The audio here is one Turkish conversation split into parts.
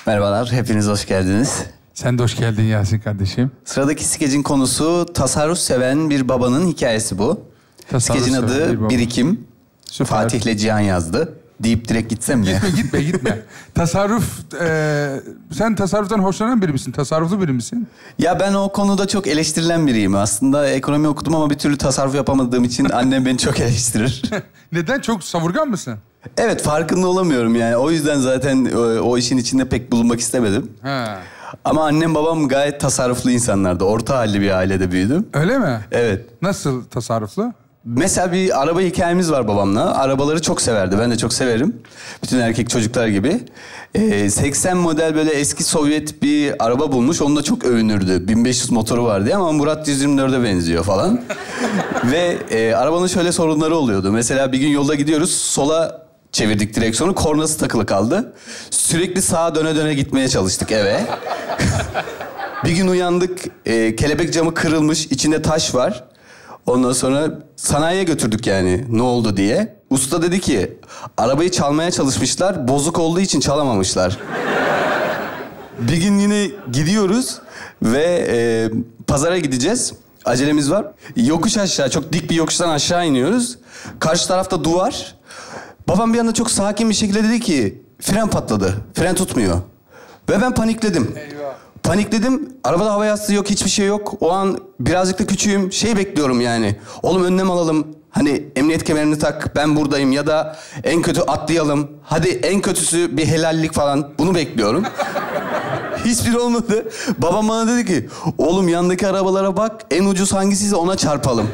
Merhabalar, hepiniz hoş geldiniz. Sen de hoş geldin Yasin kardeşim. Sıradaki skecin konusu tasarruf seven bir babanın hikayesi bu. Skecin adı Birikim. Süper. Fatih'le Cihan yazdı. Deyip direkt gitsem mi? Gitme. Tasarruf, sen tasarruftan hoşlanan biri misin? Tasarruflu biri misin? Ya ben o konuda çok eleştirilen biriyim. Aslında ekonomi okudum ama bir türlü tasarruf yapamadığım için annem beni çok eleştirir. Neden? Çok savurgan mısın? Evet, farkında olamıyorum yani. O yüzden zaten o işin içinde pek bulunmak istemedim. Ha. Ama annem babam gayet tasarruflu insanlardı. Orta halli bir ailede büyüdüm. Öyle mi? Evet. Nasıl tasarruflu? Mesela bir araba hikayemiz var babamla. Arabaları çok severdi. Ben de çok severim. Bütün erkek çocuklar gibi. 80 model böyle eski Sovyet bir araba bulmuş. Onunla çok övünürdü. 1500 motoru vardı ama Murat 124'e benziyor falan. Ve arabanın şöyle sorunları oluyordu. Mesela bir gün yolda gidiyoruz. Sola çevirdik direksiyonu. Kornası takılı kaldı. Sürekli sağa döne döne gitmeye çalıştık eve. Bir gün uyandık. Kelebek camı kırılmış. İçinde taş var. Ondan sonra sanayiye götürdük yani ne oldu diye. Usta dedi ki arabayı çalmaya çalışmışlar, bozuk olduğu için çalamamışlar. Bir gün yine gidiyoruz ve pazara gideceğiz. Acelemiz var. Yokuş aşağı, çok dik bir yokuştan aşağı iniyoruz. Karşı tarafta duvar. Babam bir anda çok sakin bir şekilde dedi ki fren patladı, fren tutmuyor. Ve ben panikledim. Eyvah. Panikledim. Arabada hava yastığı yok, hiçbir şey yok. O an birazcık da küçüğüm. Şey bekliyorum yani. Oğlum önlem alalım. Hani emniyet kemerini tak, ben buradayım. Ya da en kötü atlayalım. Hadi en kötüsü bir helallik falan. Bunu bekliyorum. Hiçbir olmadı. Babam bana dedi ki, oğlum yandaki arabalara bak. En ucuz hangisiyse ona çarpalım.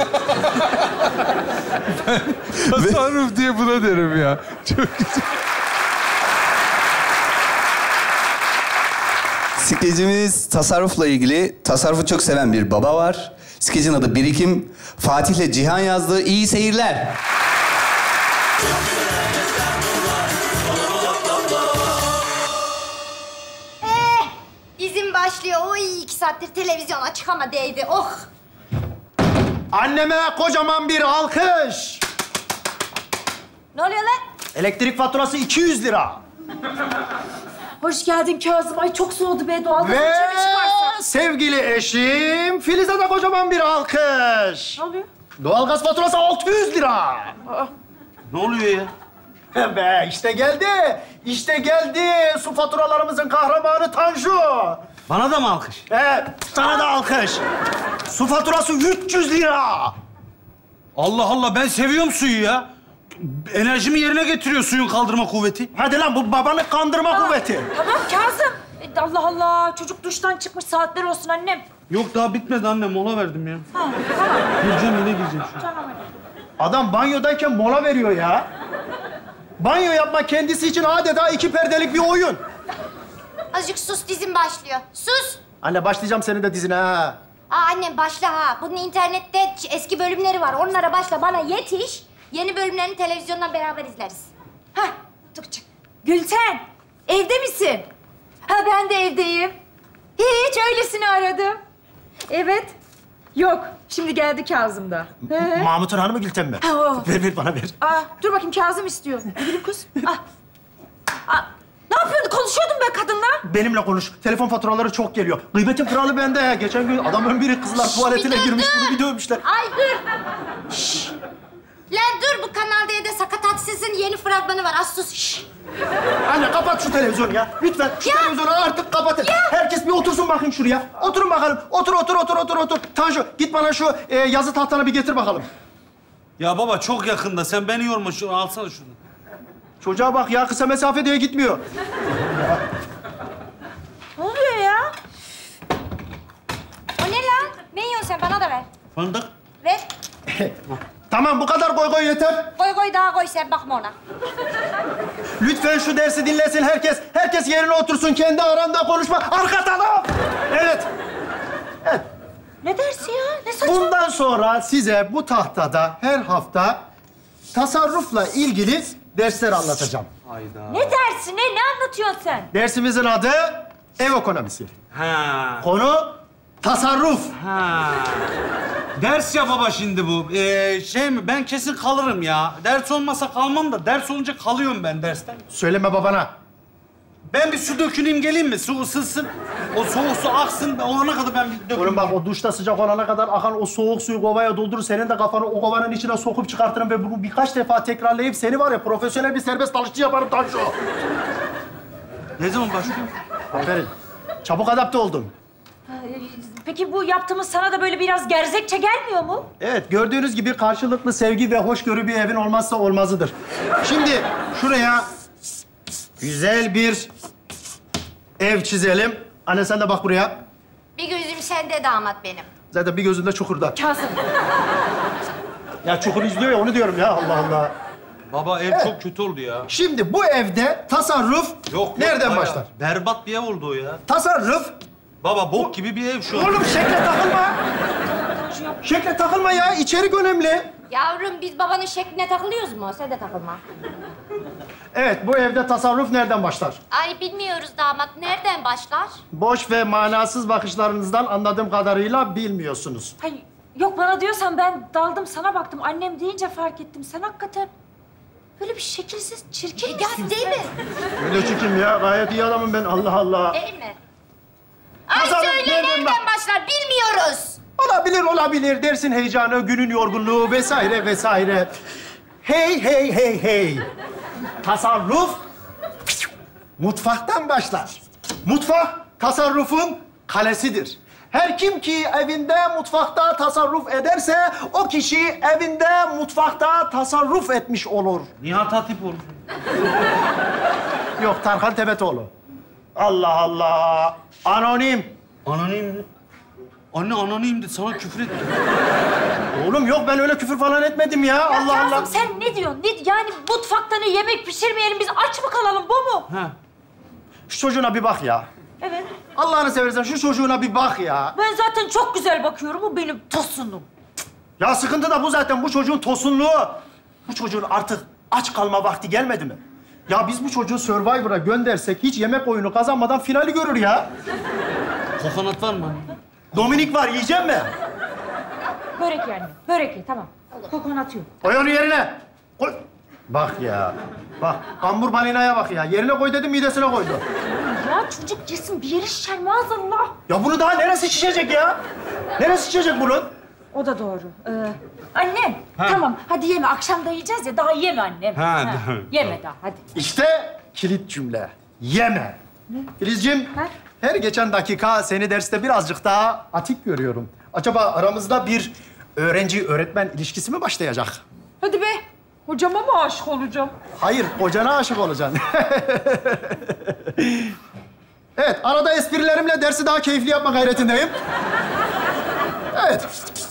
Tasarruf diye buna derim ya. Çok güzel. Skecimiz tasarrufla ilgili. Tasarrufu çok seven bir baba var. Skecin adı Birikim. Fatih'le Cihan yazdı. İyi seyirler. Dizim başlıyor. Oy 2 saattir televizyon açık ama değdi. Oh. Anneme kocaman bir alkış. Ne oluyor lan? Elektrik faturası 200 lira. Hoş geldin Kazım. Ay çok soğudu be doğalgaz Ve içeri çıkarsan. sevgili eşim Filiz'e de kocaman bir alkış. Ne oluyor? Doğalgaz faturası 600 lira. Ne oluyor ya? Be işte geldi. İşte geldi su faturalarımızın kahramanı Tanju. Bana da mı alkış? Sana da alkış. Su faturası 300 lira. Allah Allah, ben seviyorum suyu ya. Enerjimi yerine getiriyor suyun kaldırma kuvveti. Hadi lan bu babanı kandırma kuvveti. Tamam Kazım. Allah Allah. Çocuk duştan çıkmış saatler olsun annem. Yok daha bitmedi anne, mola verdim ya. Ha, tamam. Gireceğim yine gireceğim şu an. Tamam hadi. Adam banyodayken mola veriyor ya. Banyo yapmak kendisi için adeta 2 perdelik bir oyun. Azıcık sus, dizim başlıyor. Sus. Anne başlayacağım senin de dizine ha. Annem başla ha. Bunun internette eski bölümleri var. Onlara başla, bana yetiş. Yeni bölümlerini televizyondan beraber izleriz. Hah, dur çık. Gülten, evde misin? Ha, ben de evdeyim. Hiç öylesini aradım. Evet. Yok, şimdi geldi Kazım da. Mahmut'un hanımı Gülten mi? Ha, o. Ver bana ver. Dur bakayım Kazım istiyor. Gülüm kız. Ne yapıyordun? Konuşuyordun be kadınla. Benimle konuş. Telefon faturaları çok geliyor. Gıybetin kralı bende ya. Geçen gün adamın biri kızlar tuvaletine bir dur, girmiş. dur. Bunu bir dövmüşler. Ay dur. Şşş. Lan dur, bu Kanal D'de Sakatatsiz'in yeni fragmanı var. Az sus. Şşş. Anne kapat şu televizyonu ya. Lütfen şu televizyonu artık kapatın. Herkes bir otursun bakın şuraya. Oturun bakalım. Otur. Tanju git bana şu yazı tahtanı bir getir bakalım. Ya baba çok yakında, sen beni yorma, şunu alsana şunu. Çocuğa bak ya, kısa mesafe diye gitmiyor. Ne oluyor ya? O ne lan? Ne yiyorsun sen? Bana da ver. Fındık. Ver. Tamam bu kadar koy yeter. Koy daha koy, sen bakma ona. Lütfen şu dersi dinlesin herkes. Herkes yerine otursun. Kendi aranda konuşma. Arka taraf. Evet. Ne dersi ya? Ne saçma? Bundan sonra size bu tahtada her hafta tasarrufla ilgili dersler anlatacağım. Hayda. Ne dersi? Ne anlatıyorsun sen? Dersimizin adı ev ekonomisi. Ha. Konu tasarruf. Ha. Ders ya baba şimdi bu. Şey mi? Ben kesin kalırım ya. Ders olmasa kalmam da ders olunca kalıyorum ben dersten. Söyleme babana. Ben bir su döküneyim geleyim mi? Su ısınsın. O soğuk su aksın. Olana kadar ben bir döküneyim. Oğlum bak o duşta sıcak olana kadar akan o soğuk suyu kovaya doldurur. Senin de kafanı o kovanın içine sokup çıkartırım ve bunu birkaç defa tekrarlayıp seni var ya profesyonel bir serbest dalışçı yaparım Tanju. Ne zaman başlıyor? Aferin. Çabuk adapte oldun. Peki bu yaptığımız sana da böyle biraz gerzekçe gelmiyor mu? Evet, gördüğünüz gibi karşılıklı sevgi ve hoşgörü bir evin olmazsa olmazıdır. Şimdi şuraya güzel bir ev çizelim. Anne sen de bak buraya. Bir gözüm sende damat benim. Zaten bir gözünde çukurda. Kazım. Ya çukur izliyor ya, onu diyorum ya. Allah Allah. Baba ev çok kötü oldu ya. Şimdi bu evde tasarruf nereden bayağı başlar? Berbat bir ev oldu o ya. Tasarruf... Baba bok gibi bir ev şu an. Oğlum şekle takılma. Şekle takılma ya, içerik önemli. Yavrum biz babanın şekline takılıyoruz mu? Sen de takılma. Evet, bu evde tasarruf nereden başlar? Ay bilmiyoruz damat. Nereden başlar? Boş ve manasız bakışlarınızdan anladığım kadarıyla bilmiyorsunuz. Hayır, yok bana diyorsan ben daldım sana baktım. Annem deyince fark ettim. Sen hakikaten böyle bir şekilsiz, çirkin Ya değil mi? Öyle çekim ya, gayet iyi adamım ben. Allah Allah. Değil mi? Ay Tasarruf söyle nereden nereden başlar? Bilmiyoruz. Olabilir. Dersin heyecanı, günün yorgunluğu vesaire vesaire. Hey. Tasarruf mutfaktan başlar. Mutfak tasarrufun kalesidir. Her kim ki evinde mutfakta tasarruf ederse o kişi evinde mutfakta tasarruf etmiş olur. Nihat Hatip oldu. Yok, Tarkan Tebetoğlu. Allah Allah. Anonim. Anonim mi? Anne anonim de sana küfür etti. Oğlum yok, ben öyle küfür falan etmedim ya. Ya Allah Kazım Allah. sen ne diyorsun? Yani mutfakta ne yemek pişirmeyelim biz aç mı kalalım bu mu? Ha. Şu çocuğuna bir bak ya. Evet. Allah'ını seversen şu çocuğuna bir bak ya. Ben zaten çok güzel bakıyorum. Bu benim tosunum. Ya sıkıntı da bu zaten. Bu çocuğun tosunluğu. Bu çocuğun artık aç kalma vakti gelmedi mi? Ya biz bu çocuğu Survivor'a göndersek hiç yemek oyunu kazanmadan finali görür ya. Kokonat var mı? Dominik var, yiyecek mi? Börek yani. Börek ye tamam. Kokonat yok. Koy onu yerine. Koy. Bak ya. Bak, kambur balinaya bak ya. Yerine koy dedim, midesine koydu. Ya çocuk yesin bir yeri şişer maazallah. Ya bunu daha neresi şişecek ya? Neresi şişecek bunun? O da doğru. Annem tamam hadi yeme. Akşam da yiyeceğiz ya daha yeme annem. Yeme daha hadi. İşte kilit cümle. Yeme. Filizciğim, Ha? her geçen dakika seni derste birazcık daha atik görüyorum. Acaba aramızda bir öğrenci-öğretmen ilişkisi mi başlayacak? Hadi be. Hocama mı aşık olacağım? Hayır, hocana aşık olacaksın. Evet, arada esprilerimle dersi daha keyifli yapma gayretindeyim. Evet.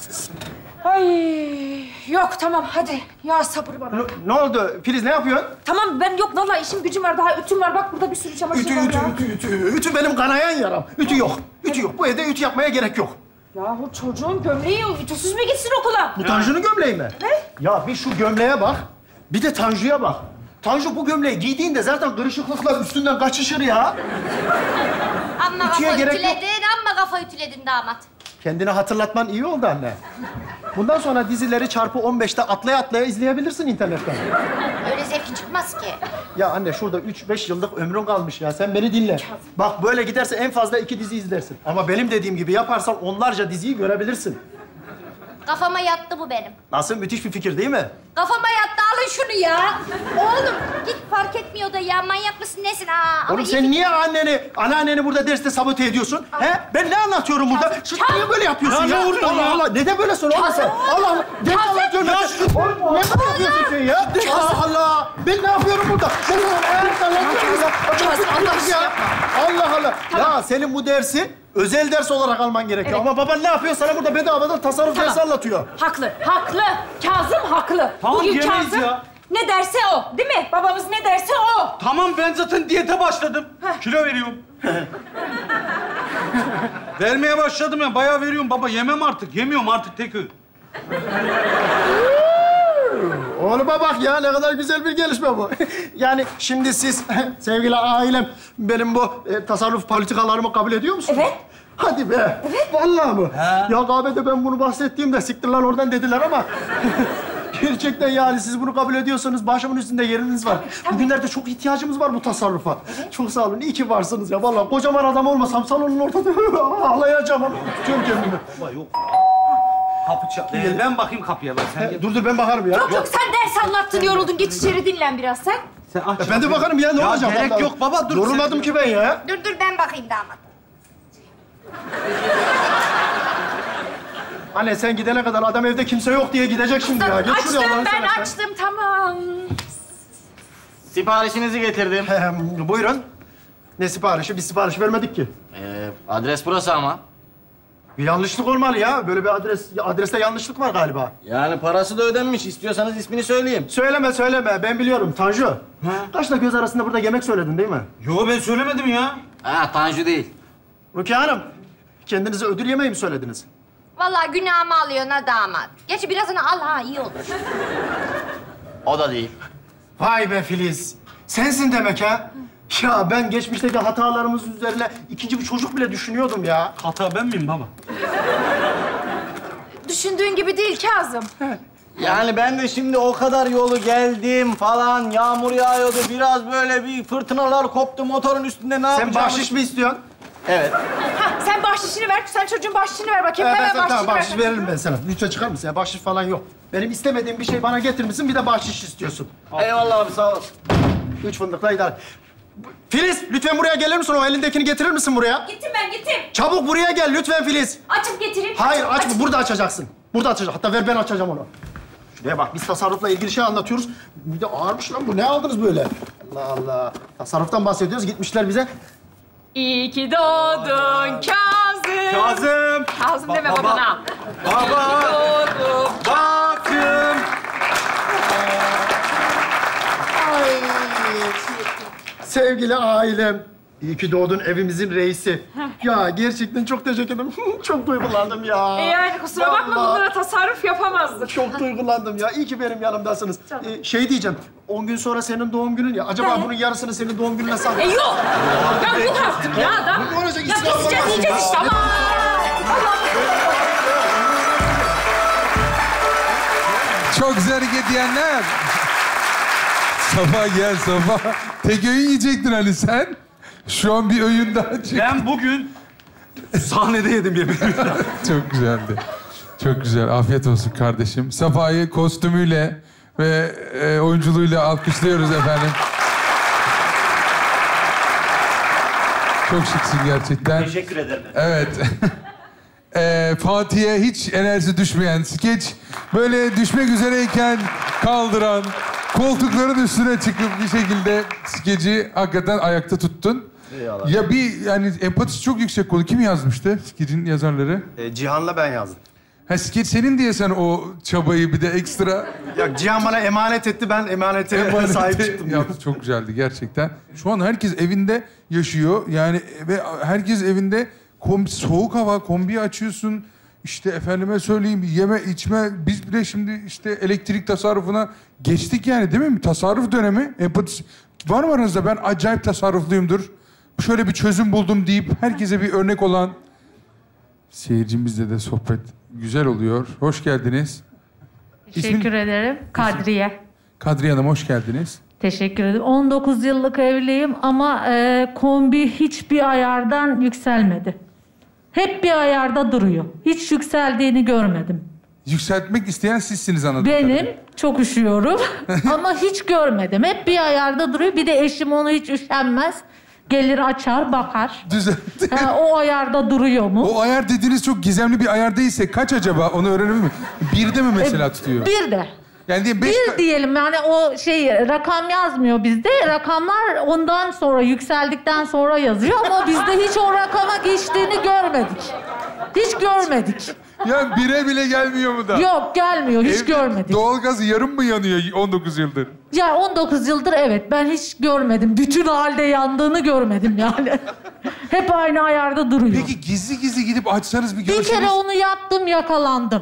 Ay yok tamam hadi. Ya sabır bana. Ne oldu? Filiz ne yapıyorsun? Tamam ben yok vallahi işim gücüm var daha ütüm var. Bak burada bir sürü çamaşır var ya. Ütü benim kanayan yaram. Ütü yok. Bu evde ütü yapmaya gerek yok. Yahu çocuğun gömleği ütüsüz mü gitsin okula? Bu Tanju'nun gömleği mi? Ne? Ya bir şu gömleğe bak, bir de Tanju'ya bak. Tanju bu gömleği giydiğinde zaten kırışıklıklar üstünden kaçışır ya. Amma Ütüye kafa gerek yok. ütüledin, amma kafa ütüledin damat. Kendini hatırlatman iyi oldu anne. Bundan sonra dizileri çarpı 15'te atlaya atlaya izleyebilirsin internetten. Öyle zevki çıkmaz ki. Ya anne şurada 3-5 yıllık ömrün kalmış ya. Sen beni dinle. Bak böyle giderse en fazla 2 dizi izlersin. Ama benim dediğim gibi yaparsan onlarca diziyi görebilirsin. Kafama yattı bu benim. Nasıl? Müthiş bir fikir değil mi? Kafama yattı, alın şunu ya. Oğlum git fark etmiyor da ya. Manyak mısın nesin ha? Ama Oğlum iyi sen fikir. niye anneanneni burada derste sabote ediyorsun? He? Ben ne anlatıyorum burada? Niye böyle yapıyorsun ya? Ya ne vurdun Allah ya? Allah. Neden böyle soruyorsun sen? Allah Allah. Ne anlatıyorum ben? Oğlum ne yapıyorsun sen ya? Allah Allah. Ben ne yapıyorum burada? Ben ne anlatıyorum ya? Allah Allah. Ya senin bu dersi özel ders olarak alman gerekiyor. Evet. Ama baban ne yapıyor? Sana burada bedavadan tasarruf dersi anlatıyor. Haklı. Kazım haklı. Tamam, Bugün yemeyiz Kazım ya. ne derse o değil mi? Babamız ne derse o. Tamam ben zaten diyete başladım. Kilo veriyorum. Vermeye başladım ya. Bayağı veriyorum baba. Yemem artık. Yemiyorum artık tek öğün. Oğluma bak ya, ne kadar güzel bir gelişme bu. Yani şimdi siz sevgili ailem benim bu tasarruf politikalarımı kabul ediyor musunuz? Evet. Hadi be. Evet. Vallahi mı? Ya kahvede ben bunu bahsettiğimde siktir lan oradan dediler ama Gerçekten yani siz bunu kabul ediyorsanız başımın üstünde yeriniz var. Bugünlerde çok ihtiyacımız var bu tasarrufa. Çok sağ olun. İyi ki varsınız ya. Vallahi kocaman adam olmasam salonun ortada ağlayacağım ama tutuyorum kendimi. Baba yok. Kapı çal. Ben bakayım kapıya bak. Sen gel. Dur ben bakarım ya. Yok sen ders anlattın, yoruldun. Geç içeri dinlen biraz sen. Sen aç. Ben de bakarım ya ne olacak? gerek vallahi. yok baba, dur. Yorulmadım ki ben ya. Dur ben bakayım damat. Anne sen gidene kadar adam evde kimse yok diye gidecek şimdi ya. Geç Açtım şuraya Allah'ını ben seversen. açtım tamam. Siparişinizi getirdim. Buyurun. Ne siparişi? Biz sipariş vermedik ki. Adres burası ama. Bir yanlışlık olmalı ya. Böyle bir adreste yanlışlık var galiba. Yani parası da ödenmiş. İstiyorsanız ismini söyleyeyim. Söyleme. Ben biliyorum. Tanju. Kaşla göz arasında burada yemek söyledin değil mi? Yo ben söylemedim ya. Ha, Tanju değil. Rukiye Hanım, kendinize ödül yemeği mi söylediniz? Vallahi günahımı alıyorsun ha damat. Gerçi birazını al ha iyi olur. O da değil. Vay be Filiz. Sensin demek ha. Ya ben geçmişteki hatalarımız üzerine ikinci bir çocuk bile düşünüyordum ya. Hata ben miyim baba? Düşündüğün gibi değil Kazım. Yani ben de şimdi o kadar yolu geldim falan. Yağmur yağıyordu. Biraz böyle bir fırtınalar koptu motorun üstünde. Ne Sen yapacağımı... bahşiş mi istiyorsun? Evet. Ha, sen bahşişini ver. Sen çocuğun bahşişini ver bakayım. Ben Hemen sana tamam, bahşişini bahşiş veririm ben sana. Lütfen çıkar mısın ya? Bahşiş falan yok. Benim istemediğim bir şey bana getirmişsin, bir de bahşiş istiyorsun. Eyvallah abi, sağ ol. 3 fındıkla idare. Filiz, lütfen buraya gelir misin? O elindekini getirir misin buraya? Gittim ben gittim. Çabuk buraya gel lütfen Filiz. Açıp getireyim. Hayır, Açıp- açma. Burada açacaksın. Burada açacaksın. Hatta ver ben açacağım onu. Şuraya bak, biz tasarrufla ilgili şey anlatıyoruz. Bir de ağırmış lan bu. Ne aldınız böyle? Allah Allah. Tasarruftan bahsediyoruz. Gitmişler bize. İyi ki doğdun Kazım. Kazım. Kazım deme babana. Baba. Doğdum. Bakın. Ay. Sevgili ailem. İyi ki doğdun evimizin reisi. Ya gerçekten çok teşekkür ederim. Çok duygulandım ya. Yani kusura bakma Vallahi. bunlara tasarruf yapamazdık. Çok duygulandım ya. İyi ki benim yanımdasınız. Şey diyeceğim, 10 gün sonra senin doğum günün ya. Acaba bunun yarısını senin doğum gününe sal. Yok. Ya yok artık ya da. Ne olacak? Ya İsraf keseceğiz olmaz. yiyeceğiz işte ama. Çok güzel hareket diyenler. Sabah gel sabah. Tek öğün yiyecektin hani sen. Şu an bir öğün daha çıktı. Ben bugün sahnede yedim yemeği. Çok güzeldi. Çok güzel. Afiyet olsun kardeşim. Safa'yı kostümüyle ve oyunculuğuyla alkışlıyoruz efendim. Çok şıksın gerçekten. Teşekkür ederim. Evet. Fatih'e hiç enerjisi düşmeyen skeç. Böyle düşmek üzereyken kaldıran, koltukların üstüne çıkıp bir şekilde skeci hakikaten ayakta tuttun. Eyvallah. Ya bir yani empatisi çok yüksek konu. Kim yazmıştı skecin yazarları? Cihan'la ben yazdım. Ha skeç senin diye sen o çabayı bir de ekstra... Ya Cihan bana emanet etti, ben emanete sahip çıktım. Yaptı. Çok güzeldi gerçekten. Şu an herkes evinde yaşıyor. Yani ve herkes evinde soğuk hava, kombi açıyorsun. İşte efendime söyleyeyim yeme içme. Biz bile şimdi işte elektrik tasarrufuna geçtik yani değil mi? Tasarruf dönemi. Empatisi. Var mı aranızda ben acayip tasarrufluyumdur. Şöyle bir çözüm buldum deyip herkese bir örnek olan seyircimizle de sohbet güzel oluyor. Hoş geldiniz. Teşekkür ederim. Kadriye. Kadriye Hanım hoş geldiniz. Teşekkür ederim. 19 yıllık evliyim ama kombi hiçbir ayardan yükselmedi. Hep bir ayarda duruyor. Hiç yükseldiğini görmedim. Yükseltmek isteyen sizsiniz anladım. Benim çok üşüyorum ama hiç görmedim. Hep bir ayarda duruyor. Bir de eşim onu hiç üşenmez. Gelir açar bakar. Düzeltti. O ayarda duruyor mu? O ayar dediğiniz çok gizemli bir ayar değilse kaç acaba? Onu öğrenebilir miyim? Birde mi mesela tutuyor? Bir de. Yani diye beş... Bir diyelim yani o rakam yazmıyor bizde. Rakamlar ondan sonra yükseldikten sonra yazıyor ama bizde hiç o rakama geçtiğini görmedik. Hiç görmedik. Ya bire bile gelmiyor mu da? Yok gelmiyor hiç Evde görmedik. Doğalgaz yarım mı yanıyor 19 yıldır? Ya 19 yıldır evet ben hiç görmedim. Bütün halde yandığını görmedim yani. Hep aynı ayarda duruyor. Peki gizli gizli gidip açsanız bir Bir görseniz... kere onu yaptım yakalandım.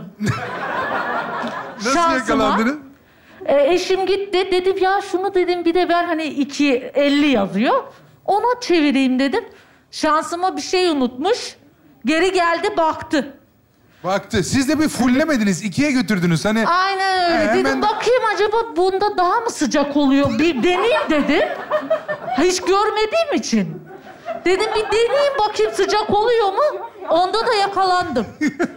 Nasıl şansıma. yakalandınız? Eşim gitti. Dedim ya şunu dedim bir de ben hani 2.50 yazıyor. Ona çevireyim dedim. Şansıma bir şey unutmuş. Geri geldi baktı. Baktı. Siz de bir fullemediniz. 2'ye götürdünüz. Hani Aynen öyle. Hemen- Dedim bakayım acaba bunda daha mı sıcak oluyor? Bir deneyeyim dedim. Hiç görmediğim için. Dedim bir deneyeyim bakayım sıcak oluyor mu? Onda da yakalandım.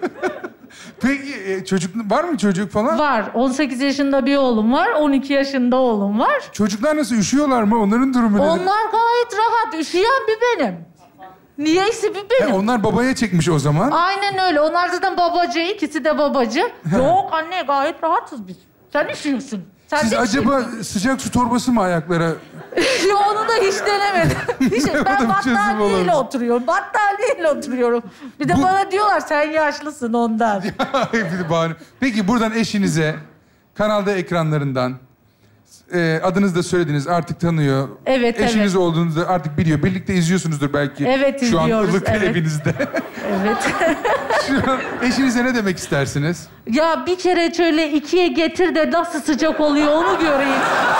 Peki çocuk var mı çocuk falan? Var. 18 yaşında bir oğlum var. 12 yaşında oğlum var. Çocuklar nasıl üşüyorlar mı? Onların durumu nedir? Onlar gayet rahat. Üşüyen bir benim. Niyeyse bir benim. Onlar babaya çekmiş o zaman. Aynen öyle. Onlar zaten babacı. İkisi de babacı. Yok anne gayet rahatız biz. Sen üşüyorsun. Sen Siz de acaba sıcak su torbası mı ayaklara? Onu da hiç denemedim. O da Ben bir çözüm battaniyeyle olabilir. oturuyorum. Battaniyeyle oturuyorum. Bir de bana diyorlar sen yaşlısın ondan. Bir de bahane. Peki buradan eşinize kanalda ekranlarından adınızı da söylediniz artık tanıyor. Evet, Eşiniz evet. olduğunuzu artık biliyor. Birlikte izliyorsunuzdur belki. Evet, Şu an izliyoruz, ılık evet. evinizde. Evet. Şu an eşinize ne demek istersiniz? Ya bir kere şöyle 2'ye getir de nasıl sıcak oluyor onu göreyim.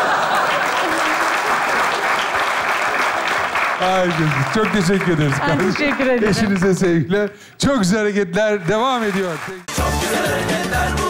Ay çok teşekkür ederiz. Ben kardeşim. teşekkür ederim. Eşinize sevgiler. Çok güzel hareketler devam ediyor. Çok güzel hareketler bu.